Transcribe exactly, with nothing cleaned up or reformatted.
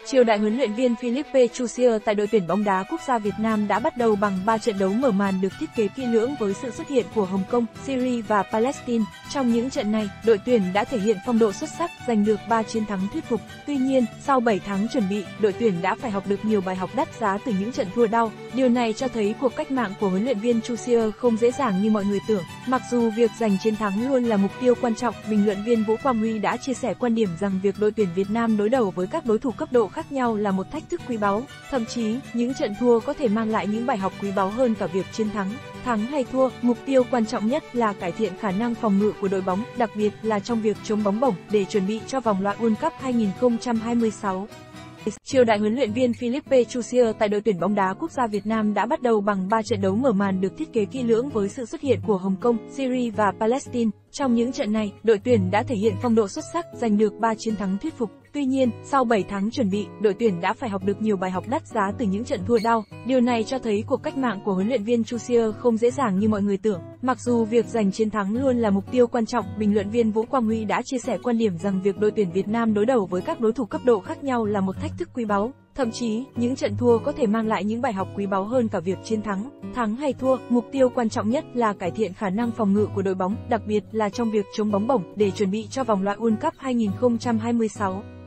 Triều đại huấn luyện viên Philippe Chusier tại đội tuyển bóng đá quốc gia Việt Nam đã bắt đầu bằng ba trận đấu mở màn được thiết kế kỹ lưỡng với sự xuất hiện của Hồng Kông, Syria và Palestine. Trong những trận này, đội tuyển đã thể hiện phong độ xuất sắc, giành được ba chiến thắng thuyết phục. Tuy nhiên, sau bảy tháng chuẩn bị, đội tuyển đã phải học được nhiều bài học đắt giá từ những trận thua đau. Điều này cho thấy cuộc cách mạng của huấn luyện viên Chusier không dễ dàng như mọi người tưởng. Mặc dù việc giành chiến thắng luôn là mục tiêu quan trọng, bình luận viên Vũ Quang Huy đã chia sẻ quan điểm rằng việc đội tuyển Việt Nam đối đầu với các đối thủ cấp độ khác nhau là một thách thức quý báu. Thậm chí, những trận thua có thể mang lại những bài học quý báu hơn cả việc chiến thắng. Thắng hay thua, mục tiêu quan trọng nhất là cải thiện khả năng phòng ngự của đội bóng, đặc biệt là trong việc chống bóng bổng để chuẩn bị cho vòng loại World Cup hai không hai sáu. Triều đại huấn luyện viên Philippe Chusier tại đội tuyển bóng đá quốc gia Việt Nam đã bắt đầu bằng ba trận đấu mở màn được thiết kế kỹ lưỡng với sự xuất hiện của Hồng Kông, Syria và Palestine. Trong những trận này, đội tuyển đã thể hiện phong độ xuất sắc, giành được ba chiến thắng thuyết phục. Tuy nhiên, sau bảy tháng chuẩn bị, đội tuyển đã phải học được nhiều bài học đắt giá từ những trận thua đau. Điều này cho thấy cuộc cách mạng của huấn luyện viên Chusier không dễ dàng như mọi người tưởng. Mặc dù việc giành chiến thắng luôn là mục tiêu quan trọng, bình luận viên Vũ Quang Huy đã chia sẻ quan điểm rằng việc đội tuyển Việt Nam đối đầu với các đối thủ cấp độ khác nhau là một thách thức quý báu. Thậm chí, những trận thua có thể mang lại những bài học quý báu hơn cả việc chiến thắng. Thắng hay thua, mục tiêu quan trọng nhất là cải thiện khả năng phòng ngự của đội bóng, đặc biệt là trong việc chống bóng bổng để chuẩn bị cho vòng loại World Cup hai không hai sáu.